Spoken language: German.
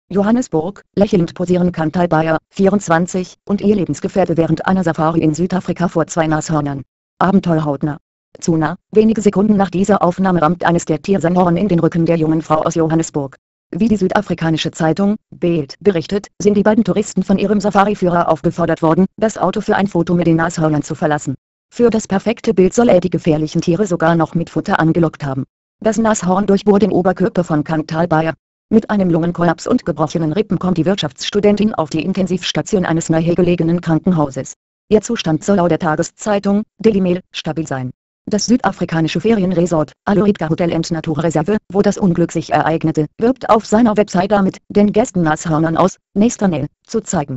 Johannesburg, lächelnd posieren Chantal Bayer, 24, und ihr Lebensgefährte während einer Safari in Südafrika vor zwei Nashörnern. Abenteuer hautnah. Zu nah, wenige Sekunden nach dieser Aufnahme rammt eines der Tiere sein Horn in den Rücken der jungen Frau aus Johannesburg. Wie die südafrikanische Zeitung Bild berichtet, sind die beiden Touristen von ihrem Safari-Führer aufgefordert worden, das Auto für ein Foto mit den Nashörnern zu verlassen. Für das perfekte Bild soll er die gefährlichen Tiere sogar noch mit Futter angelockt haben. Das Nashorn durchbohrt den Oberkörper von Chantal Bayer. Mit einem Lungenkollaps und gebrochenen Rippen kommt die Wirtschaftsstudentin auf die Intensivstation eines nahegelegenen Krankenhauses. Ihr Zustand soll laut der Tageszeitung Daily Mail stabil sein. Das südafrikanische Ferienresort Aluritka Hotel and Natur Reserve, wo das Unglück sich ereignete, wirbt auf seiner Website damit, den Gästen Nashörnern aus nächster Nähe zu zeigen.